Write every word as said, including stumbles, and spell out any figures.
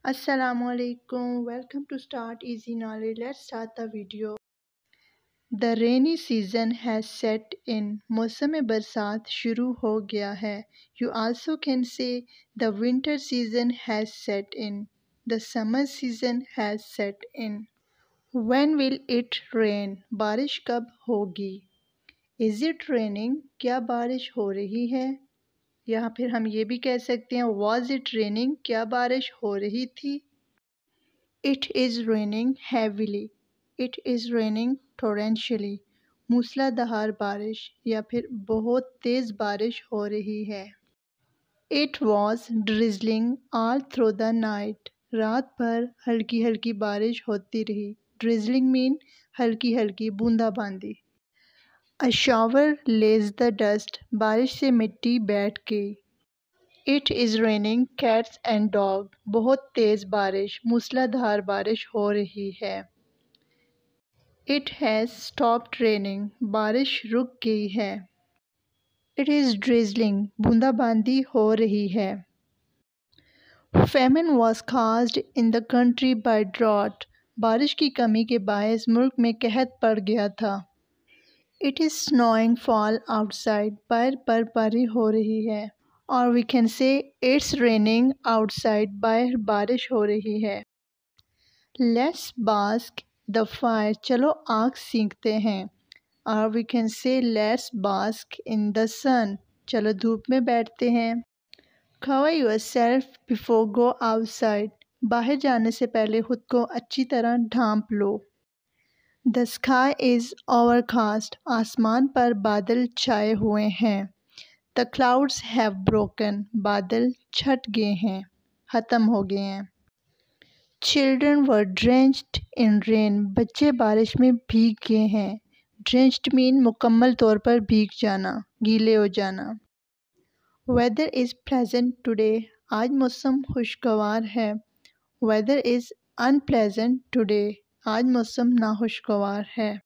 Assalamualaikum. Welcome to Start Easy Knowledge. Let's start the video. The rainy season has set in. मौसम बरसात शुरू हो गया है. You also can say the winter season has set in. The summer season has set in. When will it rain? बारिश कब होगी? Is it raining? क्या बारिश हो रही है? या फिर हम ये भी कह सकते हैं Was it raining? क्या बारिश हो रही थी? It is raining heavily. It is raining torrentially. मूसलाधार बारिश या फिर बहुत तेज़ बारिश हो रही है. It was drizzling all through the night. रात भर हल्की हल्की बारिश होती रही. Drizzling mean हल्की हल्की बूंदाबांदी. A shower lays the dust. बारिश से मिट्टी बैठ गई. It is raining cats and dog. बहुत तेज़ बारिश मूसलाधार बारिश हो रही है. It has stopped raining. बारिश रुक गई है. It is drizzling. बूंदाबांदी हो रही है. Famine was caused in the country by drought. बारिश की कमी के बायस मुल्क में कहत पड़ गया था. It is snowing fall outside. बाहर बर्फबारी हो रही है. और we can say it's raining outside. बाहर बारिश हो रही है. Let's bask the fire. चलो आग सेंकते हैं. और we can say let's bask in the sun. चलो धूप में बैठते हैं. Cover yourself before go outside. बाहर जाने से पहले खुद को अच्छी तरह ढांप लो. The sky is overcast. आसमान पर बादल छाए हुए हैं. The clouds have broken. बादल छट गए हैं, ख़त्म हो गए हैं. Children were drenched in rain. बच्चे बारिश में भीग गए हैं. Drenched mean मुकम्मल तौर पर भीग जाना, गीले हो जाना. Weather is pleasant today. आज मौसम खुशगवार है. Weather is unpleasant today. आज मौसम नाखुशगवार है.